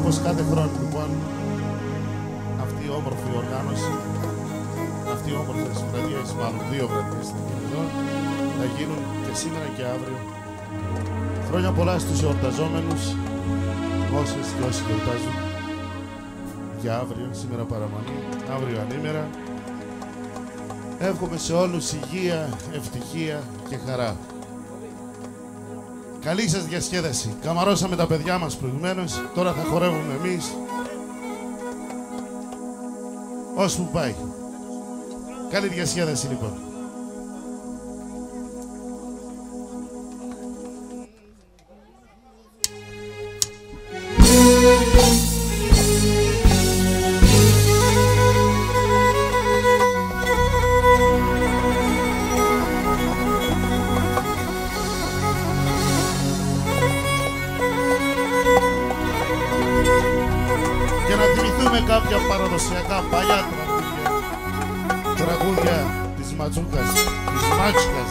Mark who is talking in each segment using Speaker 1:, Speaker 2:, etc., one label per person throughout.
Speaker 1: όπως κάθε χρόνο λοιπόν αυτή η όμορφη οργάνωση, αυτή η όμορφη βραδιά, μάλλον δύο βραδιές θα γίνουν εδώ, θα γίνουν και σήμερα και αύριο. Χρόνια πολλά στους εορταζόμενους, όσες και όσοι γιορτάζουν για αύριο, σήμερα παραμονή, αύριο ανήμερα. Εύχομαι σε όλους υγεία, ευτυχία και χαρά. Καλή σας διασκέδαση. Καμαρώσαμε τα παιδιά μας προηγουμένως, τώρα θα χορεύουμε εμείς. Ώσπου πάει. Καλή διασκέδαση λοιπόν. Και να θυμηθούμε κάποια παραδοσιακά παλιά τραγούδια της Ματσούκας, της Μάτσικας.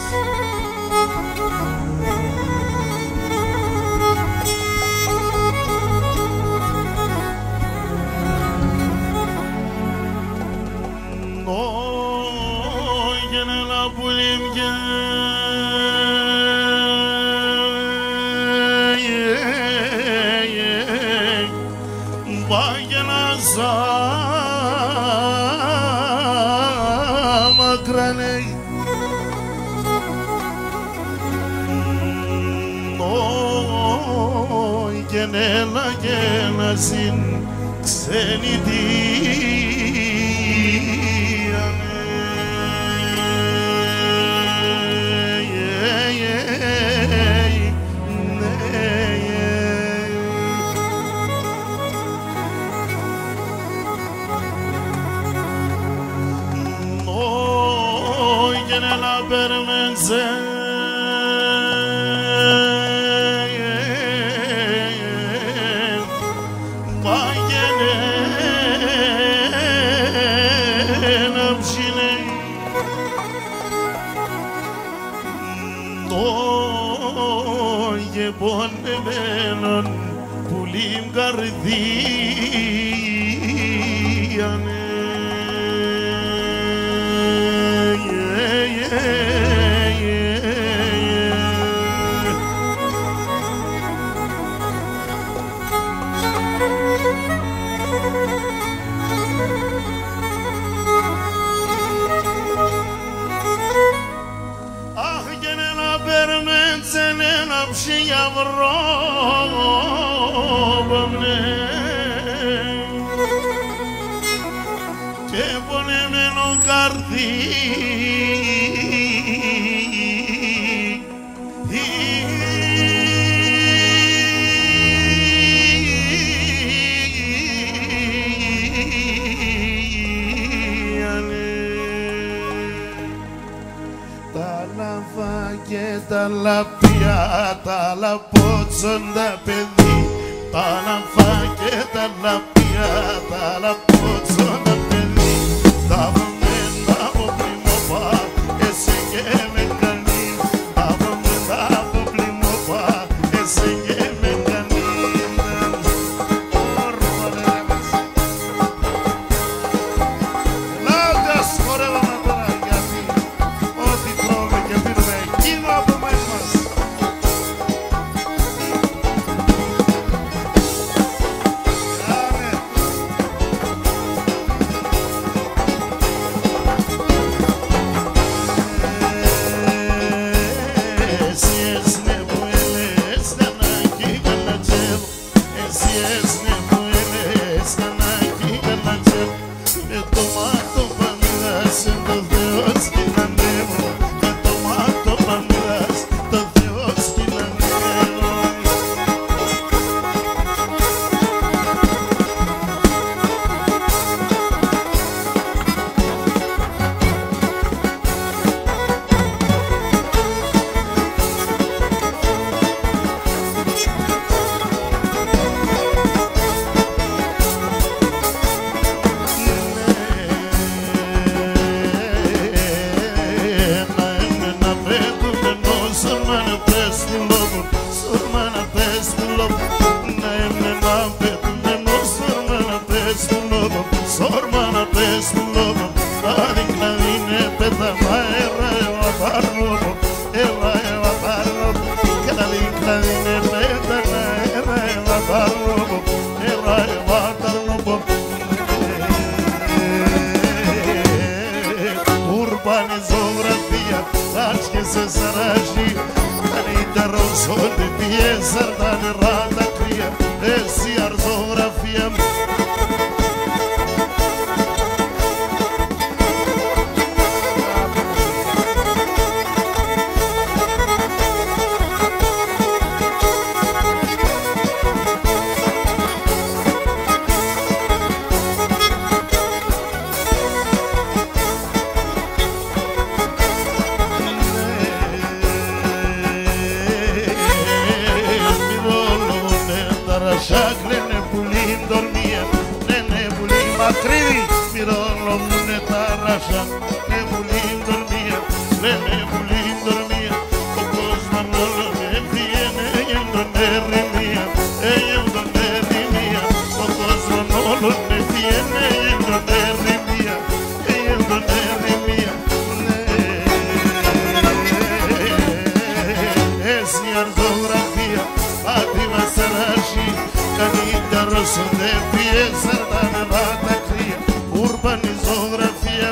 Speaker 1: Γενέλα και να συν ξενιτία. Γενέλα περμέντζε πονεμένον πουλήμ καρδίανε. Αχ, γενέλα περμέντζεν ένα ψηλιά βρόβαμνε και πονεμένο καρδί και τα λαπιά, τα λαπότσοντα παιδί, τα λαμφά και τα λαπιά, τα λαπότσοντα παιδί, τα βαμμένα από πλημόπα, εσύ και με κανεί, τα βαμμένα από πλημόπα, εσύ και με κανεί. Λάγκας χορεύαμε τώρα γιατί ό,τι τρώμε και πίνουμε εκείνο από μέσα μας. Sormana pes love, na emne na pet Sonde piezar dane rata cria esi arzografia Λένε πουλί ντορμία, λένε πουλί μακρύδι, μυρώνω μου είναι τα ράσα. Λένε πουλί ντορμία, λένε πουλί ντορμία, ο κόσμος όλο με πιένε, έγινε τον ερημία, έγινε τον ερημία, ο κόσμος όλο με πιένε, έγινε τον ερημία, έγινε τον ερημία. Εσύ αρθογραφία, πάτη βασαράσι, καλύτερο σου δεν πιέσαι τα νεβά τα κρύα, ουρμπανιζογραφία.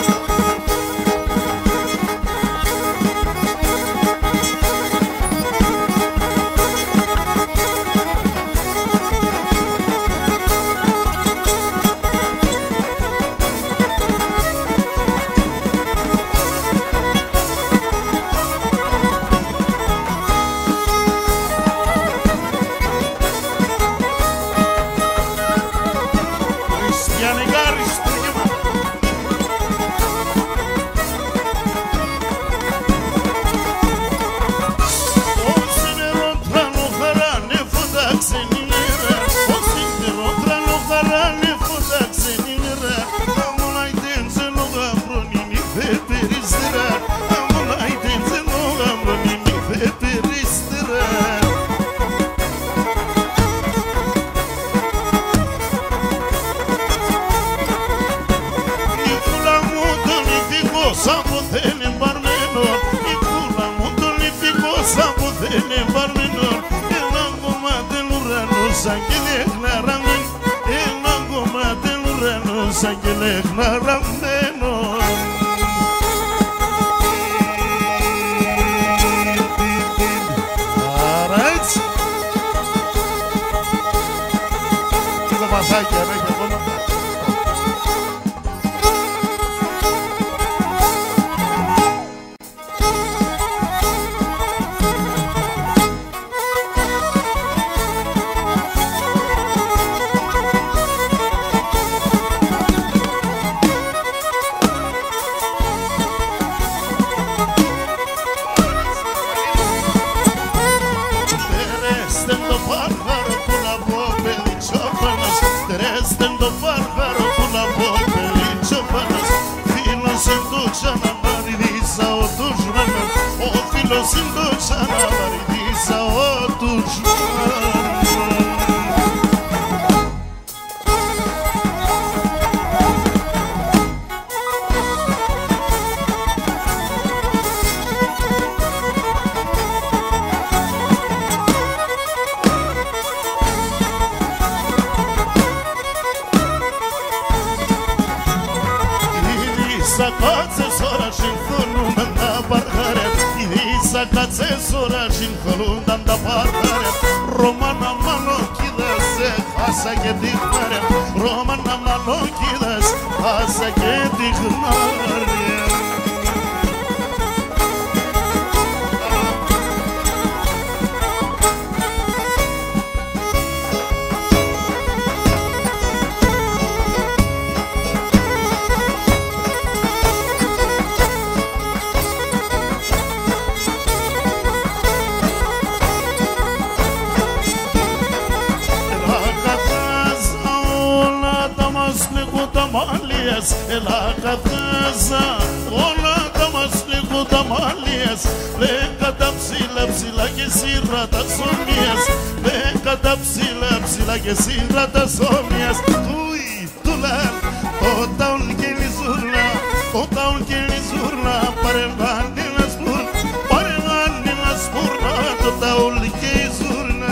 Speaker 1: Σαν και λέχνα ραμμένο. Άρα έτσι. Και το πασάκι αν έχει ακόμα. Romana malokidas, asa que dignaria. Ela katasa, ona tamasliku tamalias, leka tapsila psila que sirra tasomias, leka tapsila psila que sirra tasomias. Tui, tular, tota un kilizurla, parevani las purna, tota un kilizurla.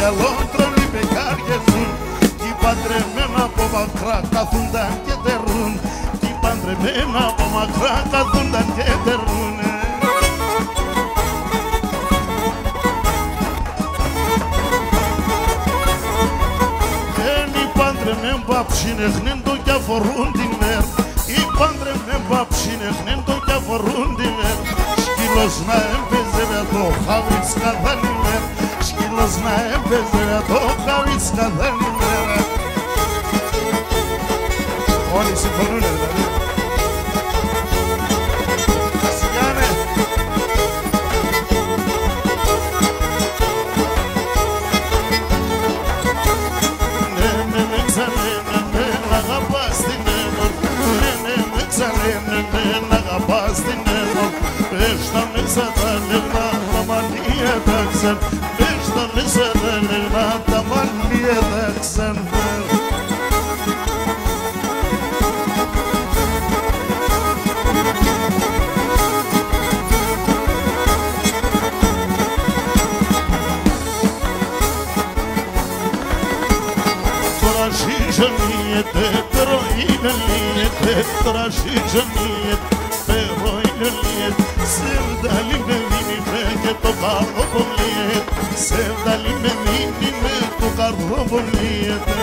Speaker 1: μυαλό τρώνε πεκάρια ζουν. Κι παντρεμένα από μακρά καθούνταν και τερούν. Κι παντρεμένα από μακρά καθούνταν και τερούν. Οι παντρεμέν παψινεχνέν το κι αφορούν τη μέρα. Οι παντρεμέν παψινεχνέν το κι αφορούν τη μέρα. Σκύλος να έπαιζε με το χαβίτς κάθε μέρα. Σκύλος να έπαιζε με το χαβίτς κάθε μέρα. Όλοι συμφωνούν δηλαδή. Κασιγιάνε. Να αγαπάς την αίμα. Πες τα μέσα τα λεγνά, τα μαλλία τα ξεν. Πες τα μέσα τα λεγνά, τα μαλλία τα ξεν. Τώρα ζυγεννιέται, τρώει λύεται. Τώρα ζυγεννιέται, τρώει λύεται. Σεβδαλή με δίνει με και το καρδοβολίεται. Σεβδαλή με δίνει με το καρδοβολίεται.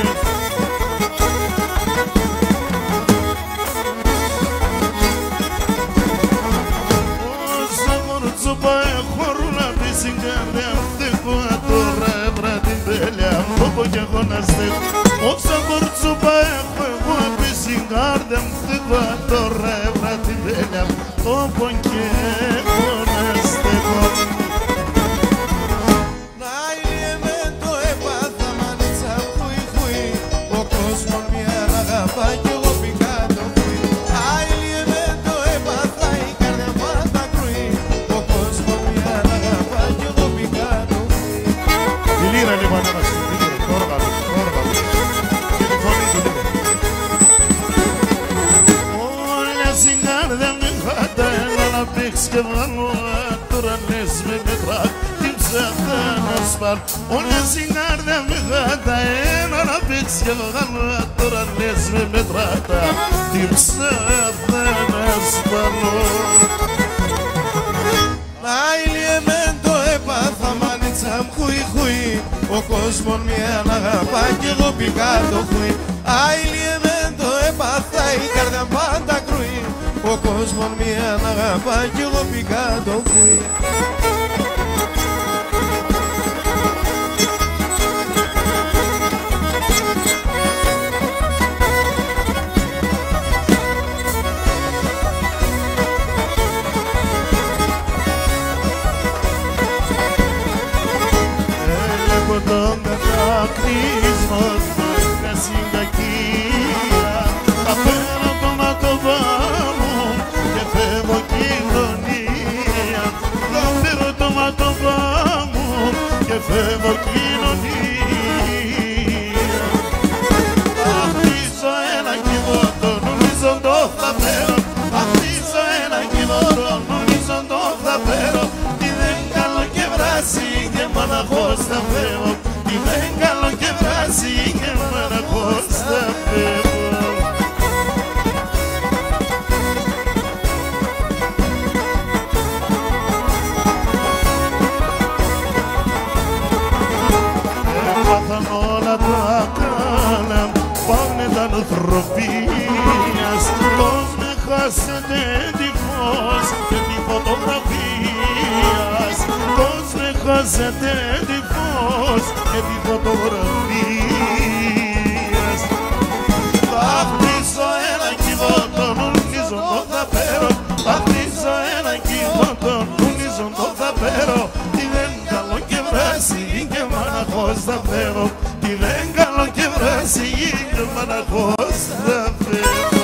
Speaker 1: Όσα μορτσοπά έχω ρούλα τη συγκάρδια. Φτέχω τώρα έβρα την τέλεια. Φόβο κι εγώ να στέχω. Όσα μορτσοπά έχω εγώ απ' συγκάρδια. Φτέχω τώρα έβρα την τέλεια. Φόβο κι εγώ να στέχω.
Speaker 2: Να ηλιέμαι το έπαθα μανίτσα χουι χουι. Ο κόσμος μια αγαπά κι εγώ πήκα το χουι. Ηλιέμαι το έπαθα η καρδιά πάντα κρουί. Ο κόσμος μια αγαπά κι εγώ πήκα το χουι.
Speaker 1: Η λύρα λίγο ανέβασε, το όργανο, και τη φωνή του λίγο. Όλα συγκάρδια με χάτα, έλα να παίξεις και βάλω. Τώρα λες με μετρά, την ψάχτα να σπάρ. Όλα συγκάρδια με χάτα, έλα να παίξεις και βάλω. Τώρα λες με μετρά, την ψάχτα να σπάρω.
Speaker 2: Να ηλιέμαι το έπαθα μανίτσα χουι χουι. Ο κόσμος μια αγαπά κι εγώ πήκα το χουι. Ηλιέμαι το έπαθα η καρδιά πάντα κρουί. Ο κόσμος μια αγαπά κι εγώ πήκα το χουι.
Speaker 1: Το μετακρίσμα με συντακία. Θα φέρω το ματοβά μου και φεύγω κοινωνία. Θα φέρω το ματοβά μου και φεύγω κοινωνία. Θα χτίσω ένα κύβωτο, νομίζω το θα φέρω. Θα χτίσω ένα κύβωτο, νομίζω το θα φέρω. Τι δεν καλό και βράσει και μοναχός θα φέρω. Τι δεν καλό και βράσει και μοναχός θα φέρω. Έμαθαν όλα τα κάνα, πάνε τα νοθροπίας. Πώς με χάσετε τη φως και τη φωτογραφίας. Πώς με χάσετε τη φως και τη φωτογραφίας. Θα χτίσω ένα κύβωτο, νομίζω το θα φέρω. Θα χτίσω ένα κύβωτο, νομίζω το θα φέρω. Τι δεν καλό και βράσει και μοναχός θα φέρω. Τι δεν καλό και βράσει και μοναχός θα φέρω.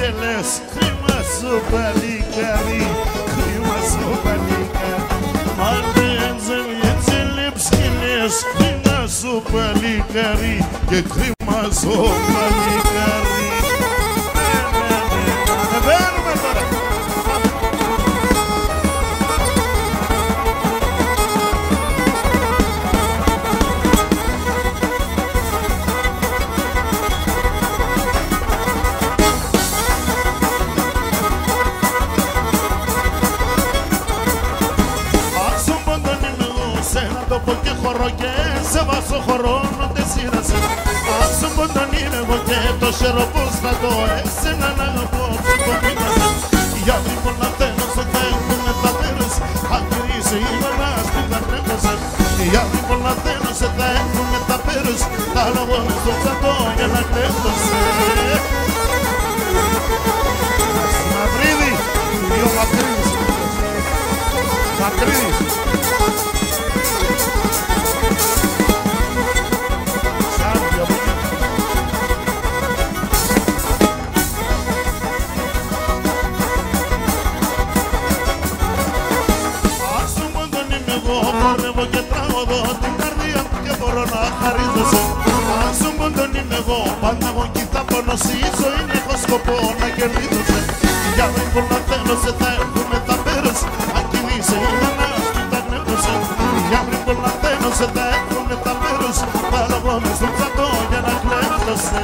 Speaker 1: και λες κρίμα σου παλικάρι, κρίμα σου παλικάρι. Μάρτε έτσι λείψ και λες κρίμα σου παλικάρι και κρίμα σου παλικάρι. Βαίνουμε τώρα. Και χορό και σε βάσο χρόνο τε σύρασε. Αν σου πω τον είναι εγώ και το σέρο πως θα το έσαι να αγαπώ που το μείνασε. Για αύριο πολλά θέλω στο θέλουνε τα πέρες, αν γυρίσει η μανάς που θα τρέχωσε. Για αύριο πολλά θέλω σε θέλουνε τα πέρες, τα λόγω στο ψατό για να κλέφτωσε. Μαυρίδη, δύο Μακρύδης. Μακρύδης. Χορεύω και τραγωδώ την καρδία μου και μπορώ να χαρίζεσαι. Αν σου πω τον είμαι εγώ, πάντα εγώ κοιτά πόνο στη ζωή έχω σκοπό να κερδίζεσαι. Για μην πολλά θέλω σε θα έχουμε τα πέρες, αν κινείσαι η μανάς που τα νεύωσε. Για μην πολλά θέλω σε θα έχουμε τα πέρες, βάλω εγώ μες στον ψατό για να κλέφτωσε.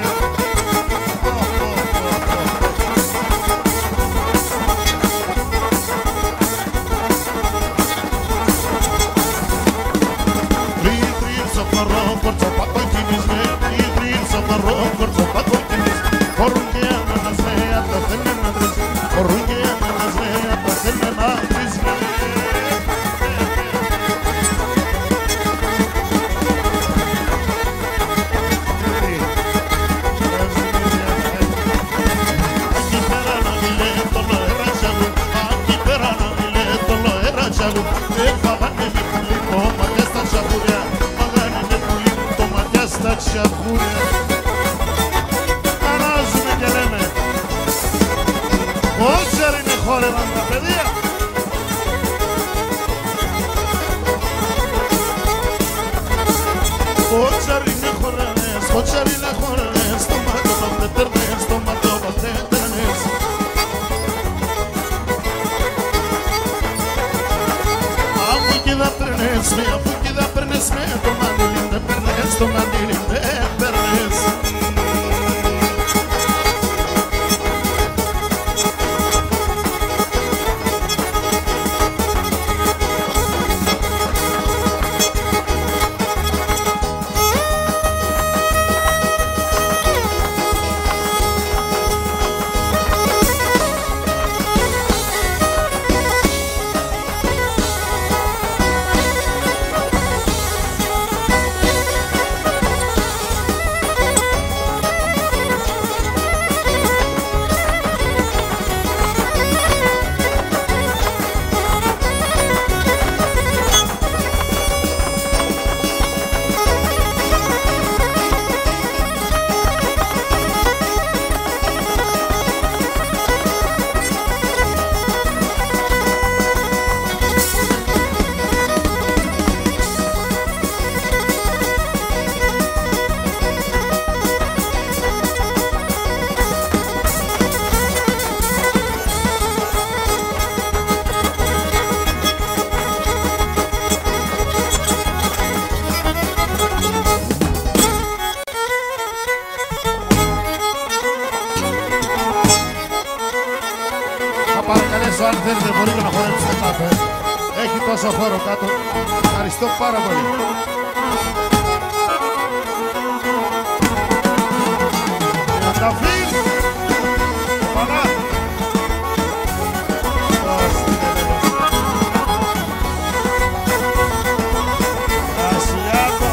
Speaker 1: Αλλάζουμε και λέμε ότσαρ είναι χόρευαν τα παιδιά. Ότσαρ είναι χορεύες, ότσαρ είναι χορεύες, στο μάτο πότε τερνές, στο μάτο πότε τερνές. Αφού και θα περνές με, αφού και θα περνές με, το μαντήλι δεν περνές, το μαντήλι δεν περνές. Παρακαλέσω αν θέλετε μπορείτε να χορέψετε κάτω. Έχει τόσο χώρο κάτω. Ευχαριστώ πάρα πολύ. Καταφύγει. Πανά. Ασιάτο.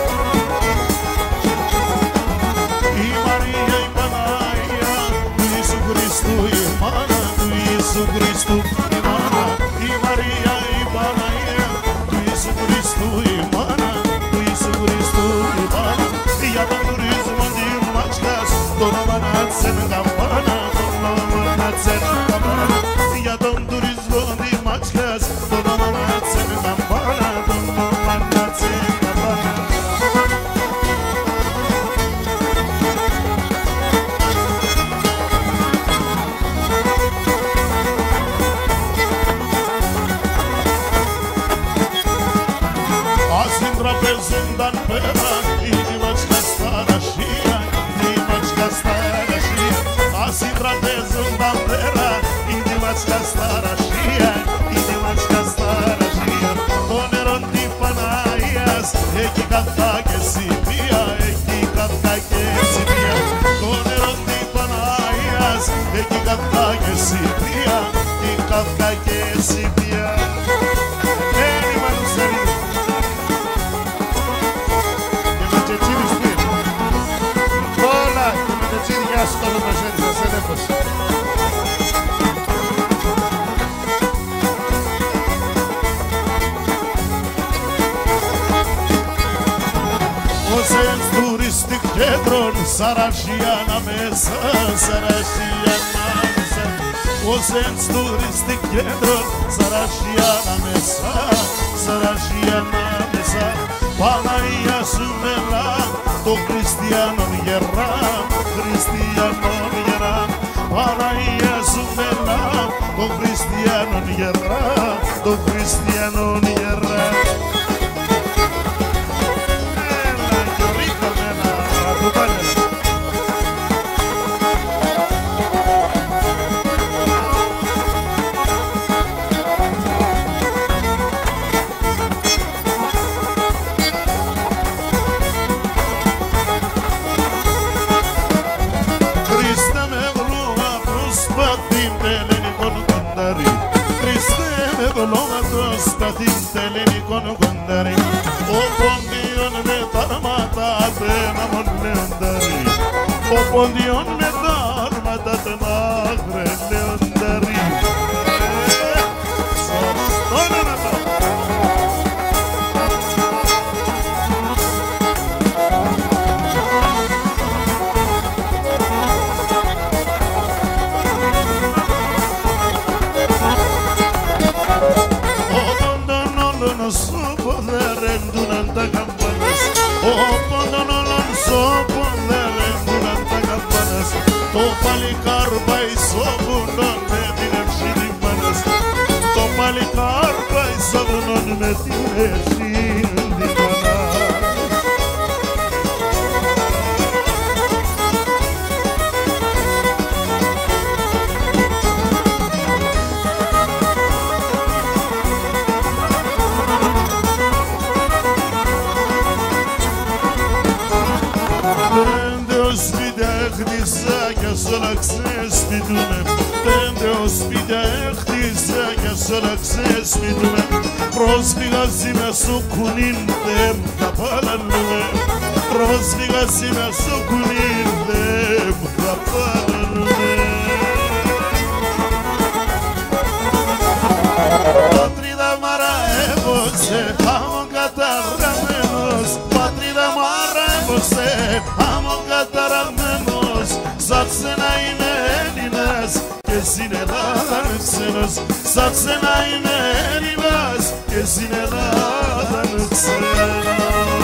Speaker 1: Η Μαρία η Παναγία του Ιησού Χριστού η μάνα του Ιησού Χριστού η μάνα, η Μαρία η Παναγία του Ιησού Χριστού η μάνα του Ιησού Χριστού η μάνα. Για τον τουρισμό τη Ματσιάς τον αμανάτσεν καμπάνα, τον καθά και σημεία, εκεί καθά και σημεία. Το νερό τι Παναγίας, εκεί καθά και σημεία, εκεί καθά και σημεία. Έλη Μανουσέλη. Και με τσετσίδι σπίτι. Όλα και με τσετσίδι, γεια σου το μεσέρι σας, έλεγχος. Ozens turistik kentron Sarajiana mesa, Sarajiana mesa. Ozens turistik kentron Sarajiana mesa, Sarajiana mesa. Παναγία σου μελά, το Χριστιανόν γερά, Χριστιανόν γερά. Παναγία σου μελά, το Χριστιανόν γερά, το Χριστιανόν γερά. Σταθήστε ελληνικών κοντάρι, ο ποντιόν με τα αρμάτα δεν αμονέονταρι, ο ποντιόν με τα αρμάτα δεν αγρελέονταρι. Σωστό να το. Το παλικάρ πάει σοβουνόν με την ευχή μάνας. Το παλικάρ πάει σοβουνόν με την ευχή μάνας. Όλα ξεσπιτούμε, πέντε σπίτια έχτισα και σ' όλα ξεσπιτούμε. Πρόσφυγα σήμερα στο κουνίν, δεν θα παραλούμε. Πρόσφυγα σήμερα στο κουνίν, δεν θα παραλούμε. Πατρίδα μ' αραεύωσε, άμμον καταραμένος. Πατρίδα μ' αραεύωσε, άμμον καταραμένος. Σαν ξένα είμαι Έλληνας και στην Ελλάδα ξένος. Σαν ξένα είμαι Έλληνας και στην Ελλάδα ξένος.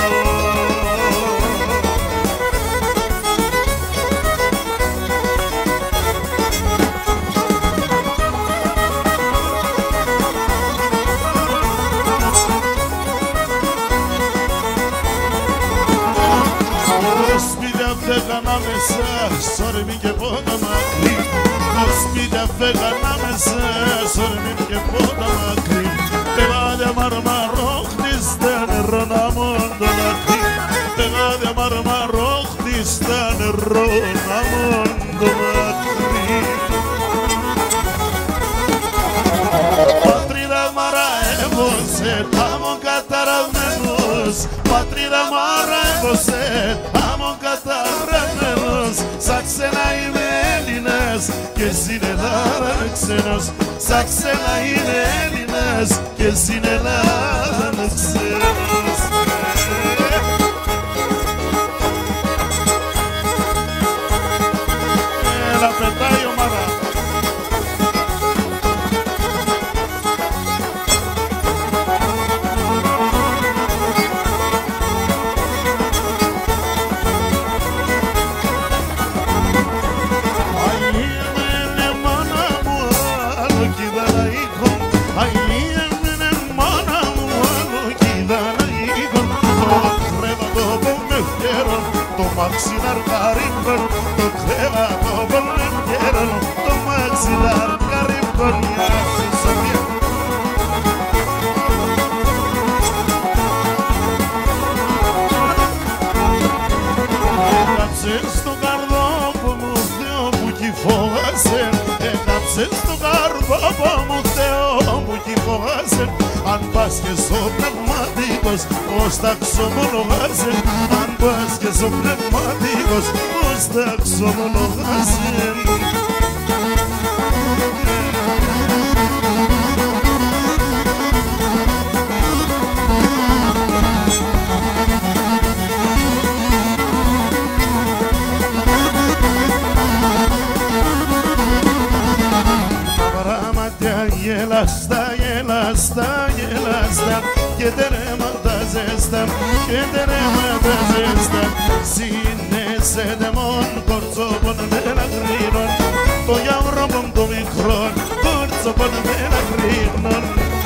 Speaker 1: Φέγανα μέσα, σόρμη και πότα μακρύ. Το σπίτια φέγανα μέσα, σόρμη και πότα μακρύ. Πεγάδια μαρμαρόχτιστα νερό να μοντολακρύ. Πεγάδια μαρμαρόχτιστα νερό να μοντολακρύ. Πατρίδα μ' αραεύωσε, άμμον καταραμένος. Πατρίδα μ' αραεύωσε, άμμον καταραμένος. Σαν ξένα είμαι Έλληνας και στην Ελλάδα ξένος. Σαν ξένα είμαι Έλληνας και στην Ελλάδα ξένος. Έλα πετάει ομάδα. Maxilar carimbon, το κρέβα το πολεμκέρο, το maxilar carimbon, Έκαψες το καρδόπο μου Θεό μου κι φοβάσαι. Έκαψες το καρδόπο μου Θεό μου κι φοβάσαι. Αν πας και στο πνευματικός πως θα ξομολογάσαι. Αν πας και στο πνευματικός πως θα ξομολογάσαι. Γελαστά, γελαστά, γελαστά και τερέματα ζεστά, και τερέματα ζεστά. Συνέσετε μόν κορτσόπον με ένα γρήνον, το γιαυρόπον το μικρόν, κορτσόπον με ένα γρήνον.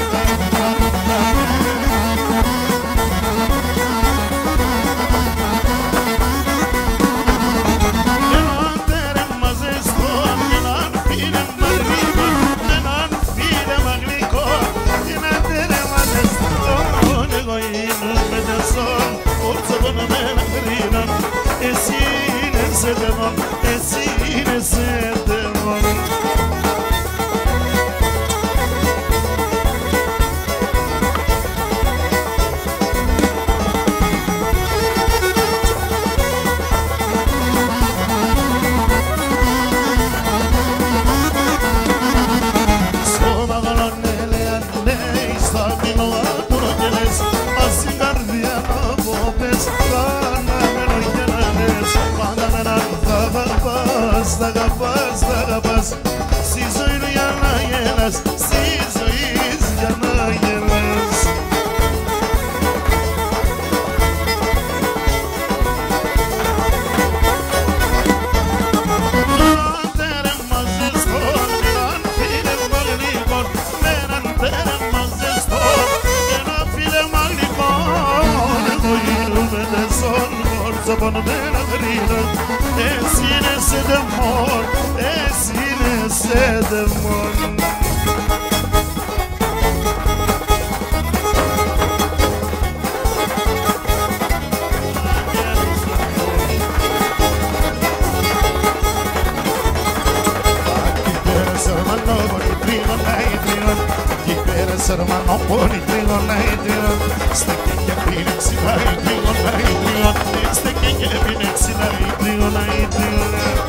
Speaker 1: Εσύ είναι σε δαιμόν, εσύ είναι σε δαιμόν. Στο μαγαλόνε λέει στα κοινόα του ρογγελές, ας την καρδιά να ποπές, θα αγαπάς, θα αγαπάς. Στη ζωή για να γελάς, στη ζωή για να γελάς. Έναν τέρεμα ζεστόν, έναν φίλεμα γλυκόν, έναν τέρεμα ζεστόν, ένα φίλεμα γλυκόν. Εγώ γίνομαι τεσόν, κορτσόπον με ένα γρήνον. Εσύ είναι σε δαιμόν, εσύ είναι σε δαιμόν. Hermano, poni trigona y trigon. Este que viene exila y trigona y trigon. Este que viene exila y trigona y trigon.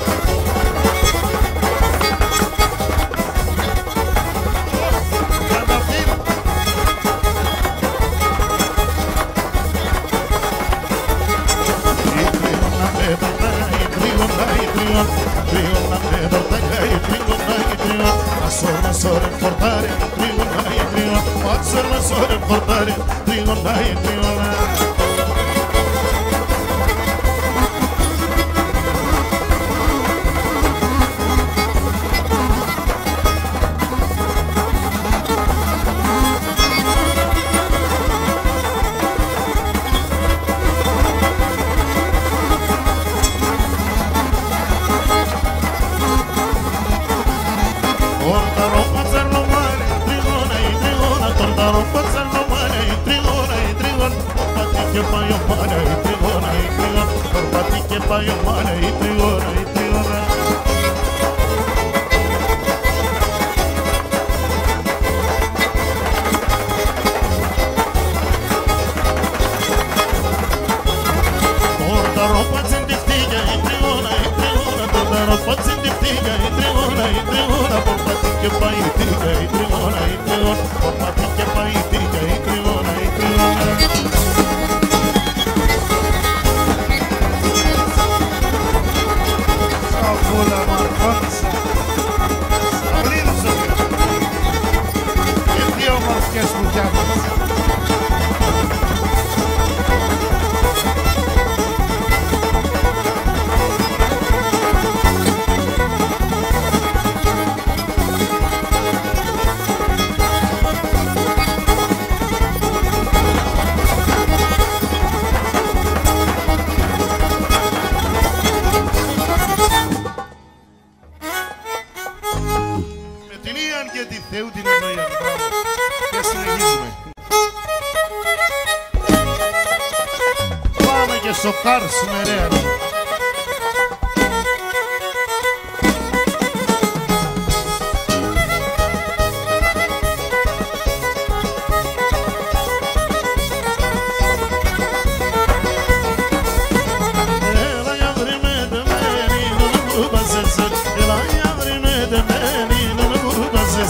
Speaker 1: Portare, trigona y trigona. σοκάρσουμε ρε.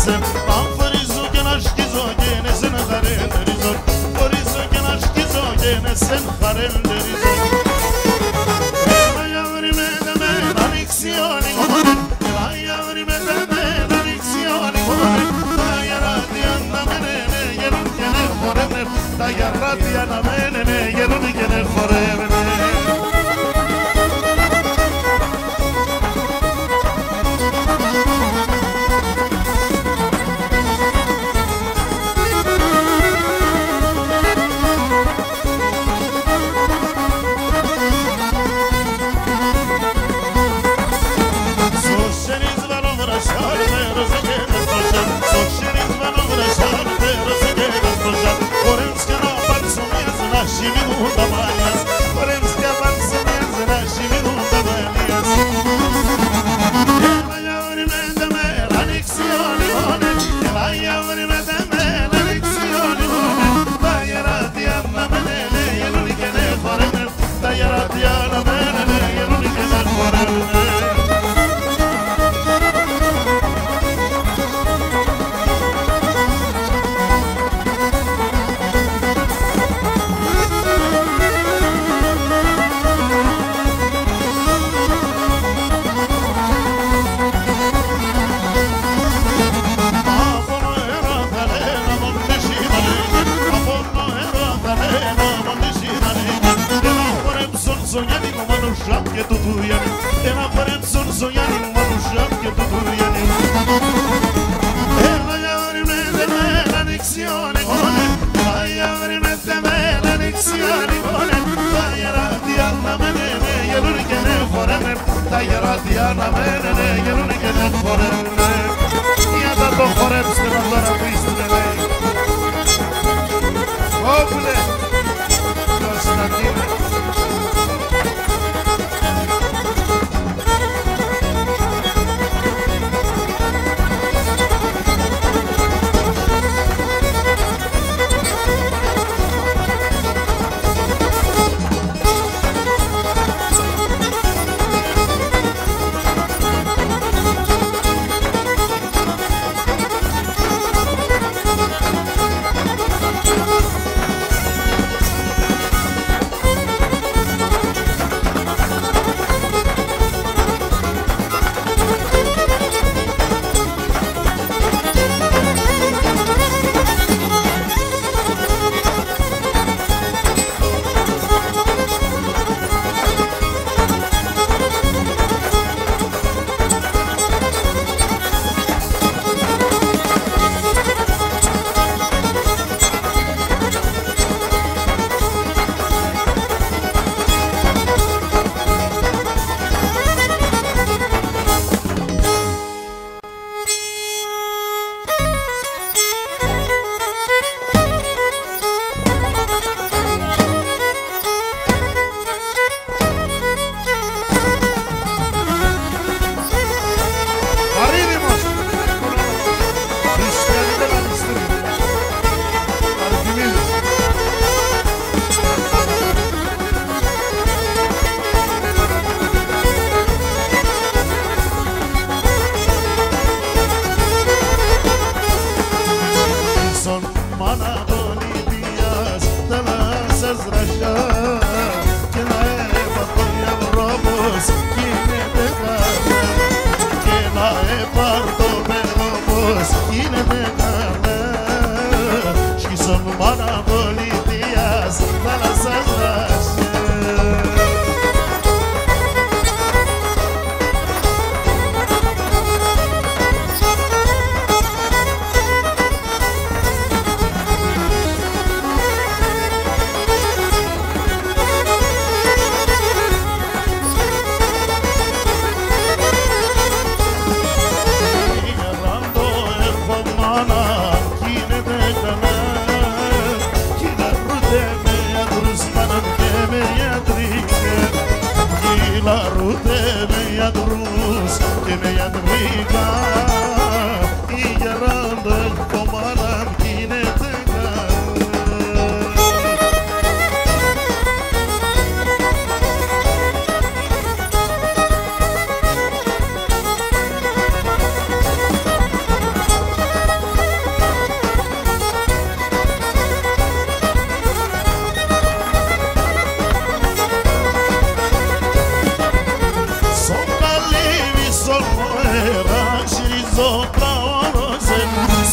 Speaker 1: sen Aferizo gene aşkizo gene sen harenderizo Aferizo gene aşkizo gene sen harenderizo Ela yavrime deme l'anixioni come Ela yavrime deme l'anixioni come Dayarati anna menene yerun gene forevne Dayarati anna menene yerun gene forevne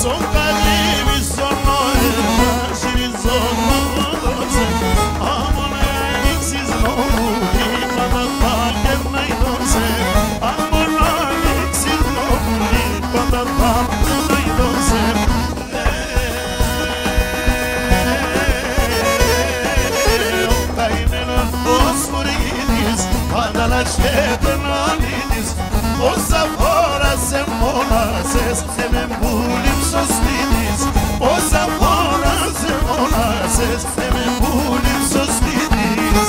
Speaker 1: Όσα φορά σε μόνασες και με μπούληψε ο σπίτης. Όσα φορά σε μόνασες και με μπούληψε ο σπίτης.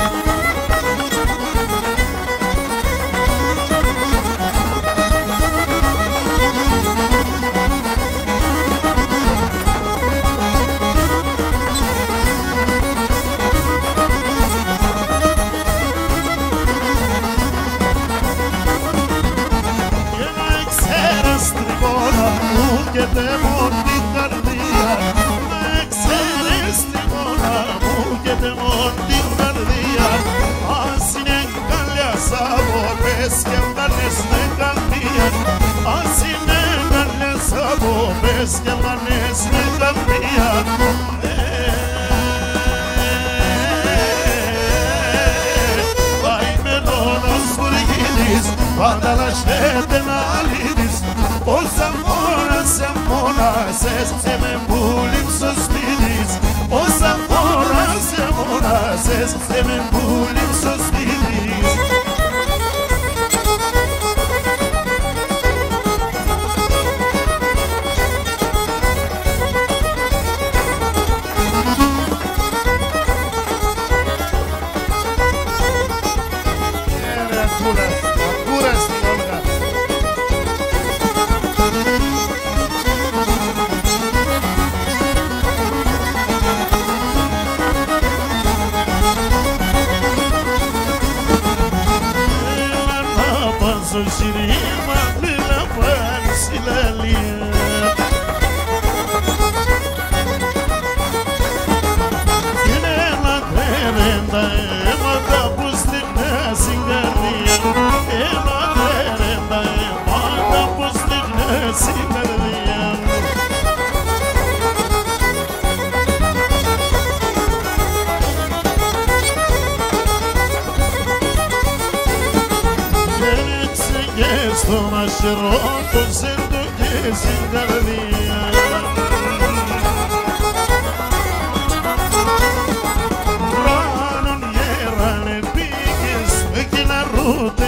Speaker 1: Και τεμώ την καρδία, με ξέρεις τη μόνα μου και τεμώ την καρδία. Ας είναι καλιά σαβό, πες και βγάλες με καρδία. Ας είναι καλιά σαβό, πες και βγάλες με καρδία. Πάει με νόνος βουργίδης, πάντα λασχέται να λύτης. Όσα φορά σε μόνασες και με μπούληψε ο σπίτης. Όσα φορά σε μόνασες και με μπούληψε ο σπίτης. Συρρήμα πλήρα πάνση λαλία. Είναι λατρεύεντα αίματα που στεγνάζει η καρδία. Λατρεύεντα αίματα που στεγνάζει η καρδία. Στο μαχαιρό το ζέντο και στην καρδία. Χρόνων γέρανε πήγες με κοινά ρούτα.